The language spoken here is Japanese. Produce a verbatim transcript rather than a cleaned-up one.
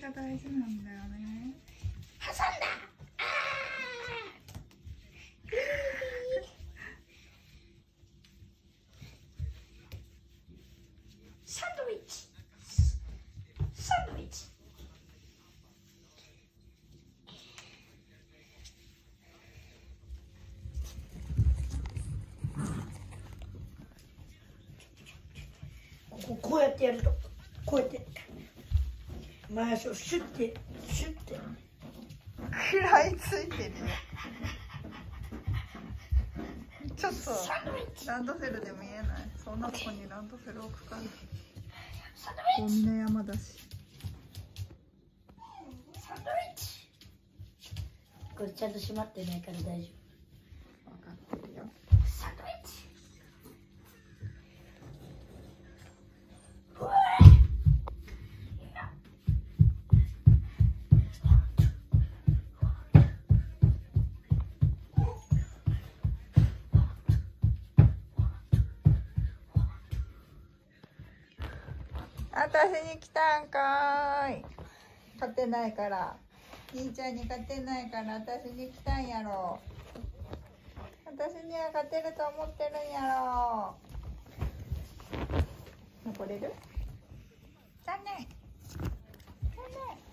が大事なんだよね。 挟んだ。あサンドイッチ。サンドイッチ。ここうやってやると、こうやって前足をシュッてシュッて食らいついてるよ。ちょっとランドセルで見えない。そんなとこにランドセル置くから。ゴミの山だし。 サンドイッチ。これちゃんと閉まってないから大丈夫。分かってるよ。サンドイッチ。 私に来たんかーい。勝てないから。兄ちゃんに勝てないから私に来たんやろ。私には勝てると思ってるんやろ。残れる？残念。残念。